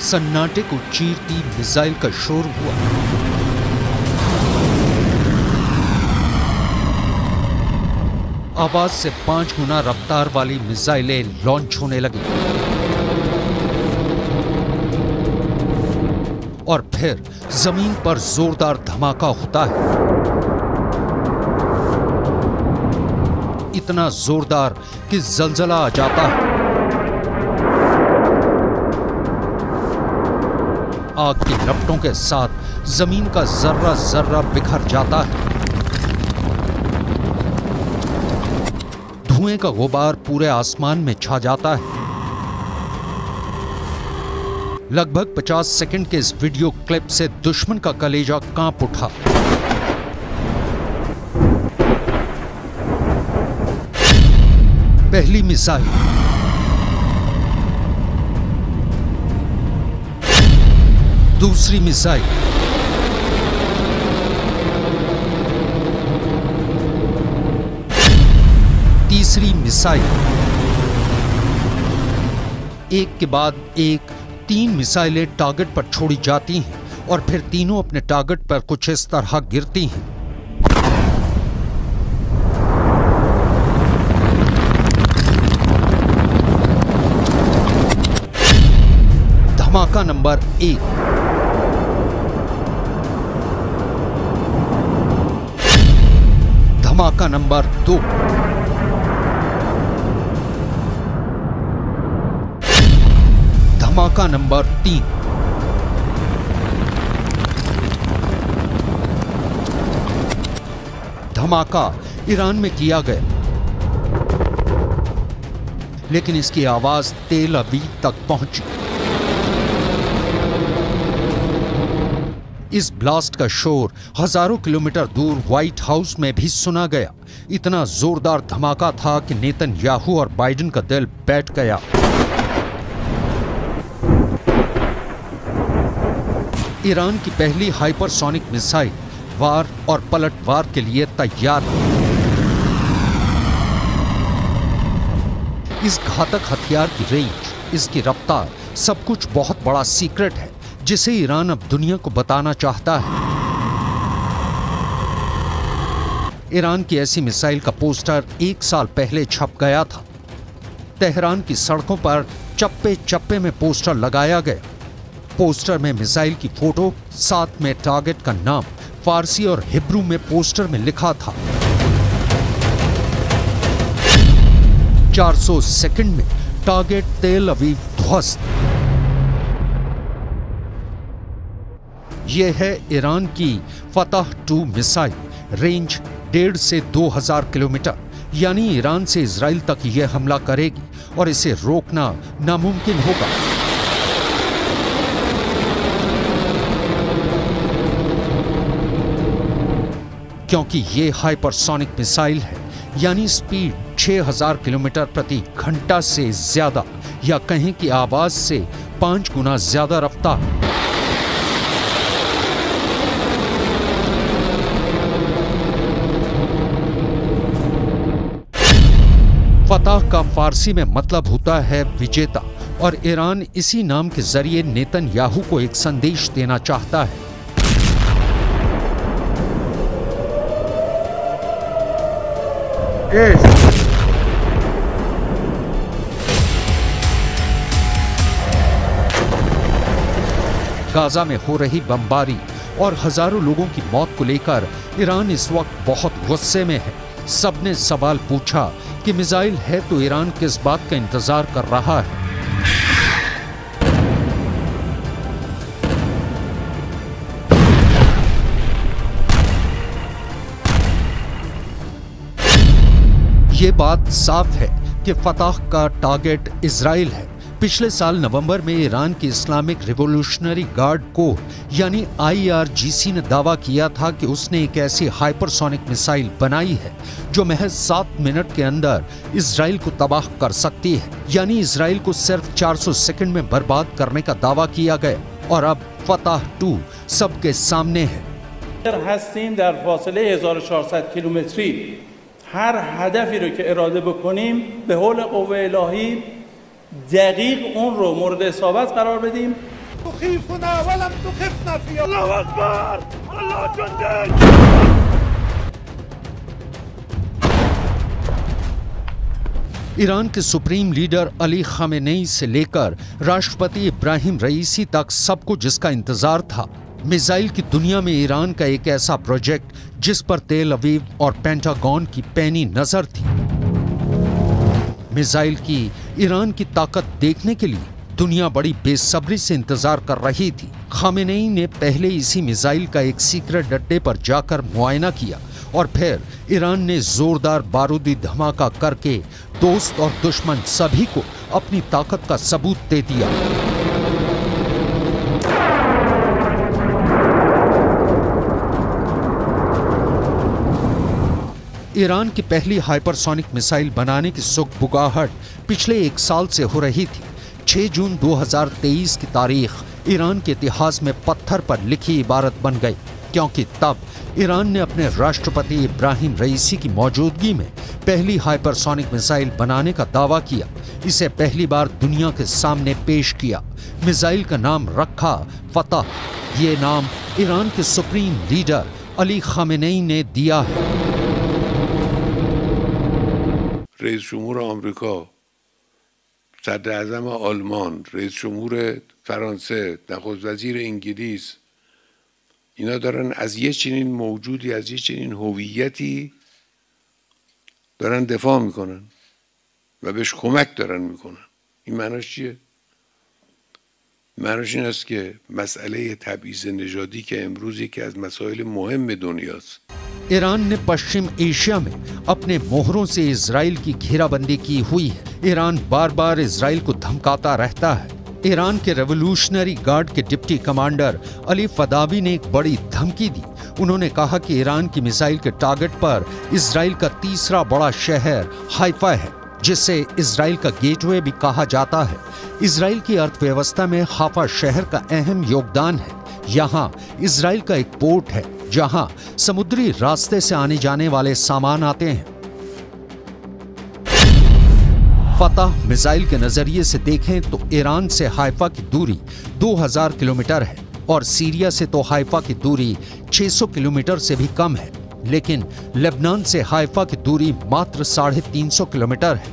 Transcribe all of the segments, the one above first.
सन्नाटे को चीरती मिसाइल का शोर हुआ। आवाज से 5 गुना रफ्तार वाली मिसाइलें लॉन्च होने लगी और फिर जमीन पर जोरदार धमाका होता है, इतना जोरदार कि जलजला आ जाता है। आग की लपटों के साथ जमीन का जर्रा जर्रा बिखर जाता है। धुएं का गुबार पूरे आसमान में छा जाता है। लगभग 50 सेकंड के इस वीडियो क्लिप से दुश्मन का कलेजा कांप उठा। पहली मिसाइल, दूसरी मिसाइल, तीसरी मिसाइल, एक के बाद एक 3 मिसाइलें टारगेट पर छोड़ी जाती हैं और फिर तीनों अपने टारगेट पर कुछ इस तरह गिरती हैं। धमाका नंबर 1, धमाका नंबर 2, धमाका नंबर 3, धमाका ईरान में किया गया, लेकिन इसकी आवाज तेल अवीव तक पहुंची। इस ब्लास्ट का शोर हजारों किलोमीटर दूर व्हाइट हाउस में भी सुना गया। इतना जोरदार धमाका था कि नेतन्याहू और बाइडेन का दिल बैठ गया। ईरान की पहली हाइपरसोनिक मिसाइल वार और पलटवार के लिए तैयार है। इस घातक हथियार की रेंज, इसकी रफ्तार, सब कुछ बहुत बड़ा सीक्रेट है जिसे ईरान अब दुनिया को बताना चाहता है। ईरान की ऐसी मिसाइल का पोस्टर 1 साल पहले छप गया था। तेहरान की सड़कों पर चप्पे चप्पे में पोस्टर लगाया गया। पोस्टर में मिसाइल की फोटो, साथ में टारगेट का नाम फारसी और हिब्रू में पोस्टर में लिखा था। 400 सेकंड में टारगेट तेल अवीव ध्वस्त। यह है ईरान की फतह 2 मिसाइल। रेंज 1.5 से 2000 किलोमीटर, यानी ईरान से इजराइल तक यह हमला करेगी और इसे रोकना नामुमकिन होगा। क्योंकि ये हाइपरसोनिक मिसाइल है, यानी स्पीड 6000 किलोमीटर प्रति घंटा से ज्यादा, या कहें कि आवाज से 5 गुना ज्यादा रफ्तार। फतह का फारसी में मतलब होता है विजेता, और ईरान इसी नाम के जरिए नेतन्याहू को एक संदेश देना चाहता है। गाजा में हो रही बमबारी और हजारों लोगों की मौत को लेकर ईरान इस वक्त बहुत गुस्से में है। सबने सवाल पूछा कि मिसाइल है तो ईरान किस बात का इंतजार कर रहा है। ये बात साफ है कि फतह का टारगेट इजराइल है। पिछले साल नवंबर में ईरान की इस्लामिक रिवॉल्यूशनरी गार्ड कोर यानी IRGC ने दावा किया था कि उसने एक ऐसी हाइपरसोनिक मिसाइल बनाई है जो महज 7 मिनट के अंदर इजराइल को तबाह कर सकती है। यानी इजराइल को सिर्फ 400 सेकंड में बर्बाद करने का दावा किया गया, और अब फतह 2 सबके सामने है। هر هدفی رو که اراده بکنیم به حول قوه الهی دقیق اون رو مورد اصابت قرار بدیم تخيفنا ولم تخفنا في الله أكبر الله جندي. ईरान के सुप्रीम लीडर अली खामेनेई से लेकर राष्ट्रपति इब्राहिम रईसी तक सबको जिसका इंतजार था, मिसाइल की दुनिया में ईरान का एक ऐसा प्रोजेक्ट जिस पर तेल अवीव और पेंटागन की पैनी नजर थी। मिसाइल की ईरान की ताकत देखने के लिए दुनिया बड़ी बेसब्री से इंतजार कर रही थी। खामेनेई ने पहले इसी मिसाइल का एक सीक्रेट अड्डे पर जाकर मुआयना किया और फिर ईरान ने जोरदार बारूदी धमाका करके दोस्त और दुश्मन सभी को अपनी ताकत का सबूत दे दिया। ईरान की पहली हाइपरसोनिक मिसाइल बनाने की सुगबुगाहट पिछले एक साल से हो रही थी। 6 जून 2023 की तारीख ईरान के इतिहास में पत्थर पर लिखी इबारत बन गई, क्योंकि तब ईरान ने अपने राष्ट्रपति इब्राहिम रईसी की मौजूदगी में पहली हाइपरसोनिक मिसाइल बनाने का दावा किया। इसे पहली बार दुनिया के सामने पेश किया। मिसाइल का नाम रखा फतह। ये नाम ईरान के सुप्रीम लीडर अली खामेनेई ने दिया है। रईस जमहूर अमेरिका, सदर आज़म आलمان، रईस जमहूर فرانسه، نخست وزیر انگلیس، اینا دارن از یه چنین موجودی، از یه چنین هویتی دارن دفاع میکنن و بهش کمک دارن میکنن. این معناش چیه؟ معناش این است که مسئله تبعیض نژادی که امروز یکی از مسائل مهم دنیاست، ईरान ने पश्चिम एशिया में अपने मोहरों से इजराइल की घेराबंदी की हुई है। ईरान बार बार इजराइल को धमकाता रहता है। ईरान के रेवोल्यूशनरी गार्ड के डिप्टी कमांडर अली फदावी ने एक बड़ी धमकी दी। उन्होंने कहा कि ईरान की मिसाइल के टारगेट पर इजराइल का तीसरा बड़ा शहर हाइफा है, जिसे इजराइल का गेटवे भी कहा जाता है। इजराइल की अर्थव्यवस्था में हाइफा शहर का अहम योगदान है। यहाँ इजराइल का एक पोर्ट है जहाँ समुद्री रास्ते से आने जाने वाले सामान आते हैं। फतह मिसाइल के नजरिए से देखें तो ईरान से हाइफा की दूरी 2000 किलोमीटर है और सीरिया से तो हाइफा की दूरी 600 किलोमीटर से भी कम है, लेकिन लेबनान से हाइफा की दूरी मात्र 350 किलोमीटर है।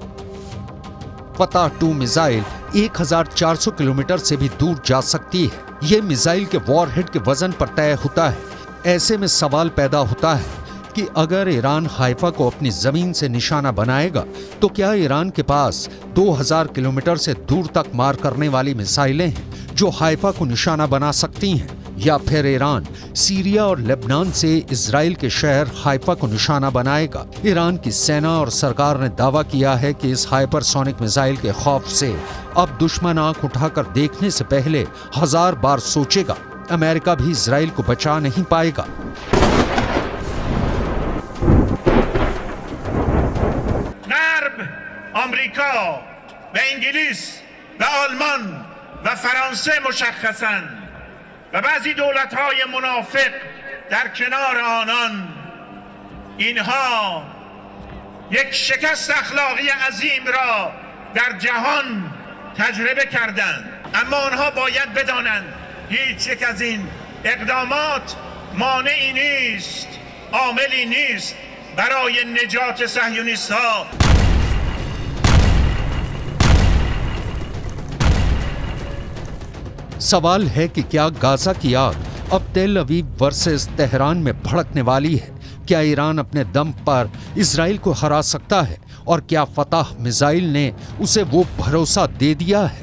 फतह 2 मिसाइल 1400 किलोमीटर से भी दूर जा सकती है। यह मिसाइल के वॉरहेड के वजन पर तय होता है। ऐसे में सवाल पैदा होता है कि अगर ईरान हाइफा को अपनी जमीन से निशाना बनाएगा तो क्या ईरान के पास 2000 किलोमीटर से दूर तक मार करने वाली मिसाइलें हैं जो हाइफा को निशाना बना सकती हैं, या फिर ईरान सीरिया और लेबनान से इजराइल के शहर हाइफा को निशाना बनाएगा। ईरान की सेना और सरकार ने दावा किया है कि इस हाइपरसोनिक मिसाइल के खौफ से अब दुश्मन आंख उठाकर देखने से पहले 1000 बार सोचेगा। अमेरिका भी इजराइल को बचा नहीं पाएगा। آمریکا و انگلیس و آلمان و فرانسه مشخصاً و بعضی دولت‌های منافق در کنار آنان، اینها یک شکست اخلاقی عظیم را در جهان تجربه کردند، اما آنها باید بدانند هیچ یک از این اقدامات مانعی نیست، عاملی نیست برای نجات صهیونیست‌ها. सवाल है कि क्या गाजा की आग अब तेल अवीव वर्सेस तेहरान में भड़कने वाली है? क्या ईरान अपने दम पर इजराइल को हरा सकता है? और क्या फतह मिसाइल ने उसे वो भरोसा दे दिया है?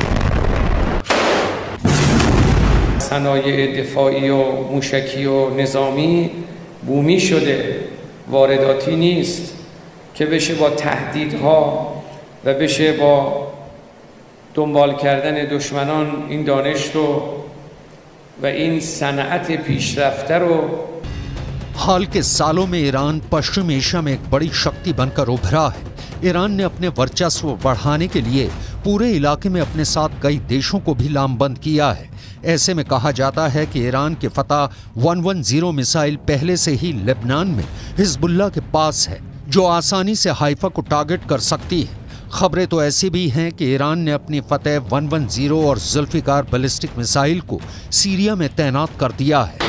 صنایع دفاعی و موشکی و نظامی بومی شده، وارداتی نیست که بشه با تهدیدها و بشه با دنبال کردن دشمنان این دانش رو و این صنعت پیشرفته رو. हाल के सालों में ईरान पश्चिम एशिया में एक बड़ी शक्ति बनकर उभरा है। ईरान ने अपने वर्चस्व बढ़ाने के लिए पूरे इलाके में अपने साथ कई देशों को भी लामबंद किया है। ऐसे में कहा जाता है कि ईरान के फतह 110 मिसाइल पहले से ही लेबनान में हिजबुल्लाह के पास है, जो आसानी से हाइफा को टारगेट कर सकती है। खबरें तो ऐसी भी हैं कि ईरान ने अपनी फतेह 110 और जुल्फिकार बैलिस्टिक मिसाइल को सीरिया में तैनात कर दिया है।